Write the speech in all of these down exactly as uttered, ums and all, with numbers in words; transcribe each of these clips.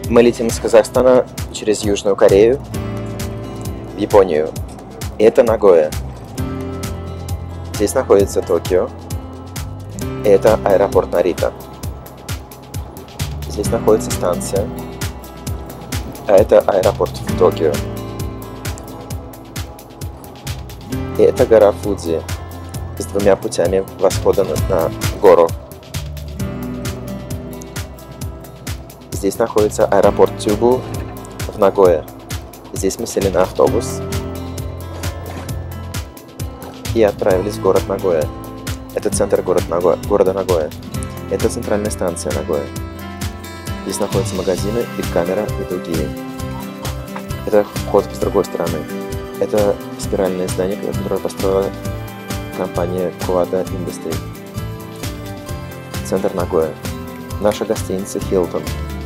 Мы летим из Казахстана через Южную Корею в Японию. И это Нагоя. Здесь находится Токио. И это аэропорт Нарита. Здесь находится станция. А это аэропорт в Токио. И это гора Фудзи с двумя путями восхода на, на гору. Здесь находится аэропорт Тюбу в Нагое. Здесь мы сели на автобус и отправились в город Нагоя. Это центр город Нагоя, города Нагоя. Это центральная станция Нагоя. Здесь находятся магазины, камера и другие. Это вход с другой стороны. Это спиральное здание, которое построила компания Куада Industry. Центр Нагоя. Наша гостиница Hilton.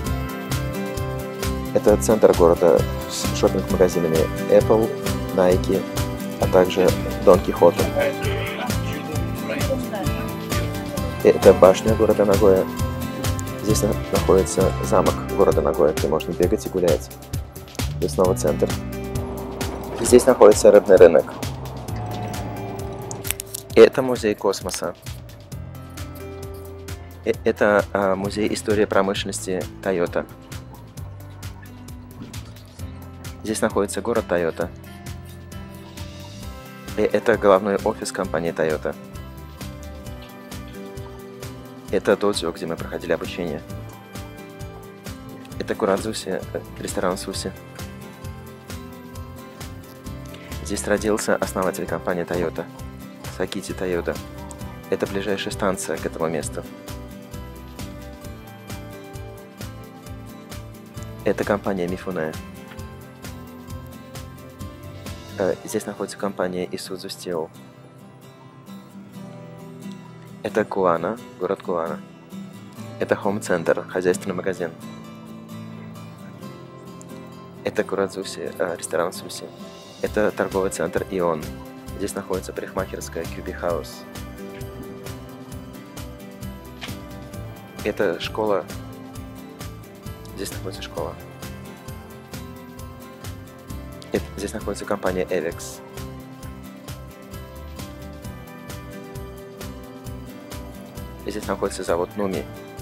Это центр города с шоппинг-магазинами Apple, Nike, а также Дон Кихотом. Это башня города Нагоя. Здесь находится замок города Нагоя, где можно бегать и гулять. И снова центр. Здесь находится рыбный рынок. И это музей космоса. И это а, музей истории промышленности Toyota. Здесь находится город Toyota. И это головной офис компании Toyota. Это додзё, где мы проходили обучение. Это Курадзуси, ресторан Суси. Здесь родился основатель компании Toyota, Сакити Тойода. Это ближайшая станция к этому месту. Это компания Мифуне. Здесь находится компания Isuzu Steel. Это Куана, город Куана. Это Home Center, хозяйственный магазин. Это Курадзуси, ресторан Суси. Это торговый центр Ион. Здесь находится парикмахерская Кьюби Хаус. Это школа. Здесь находится школа. Это, здесь находится компания Avex. И здесь находится завод Нуми.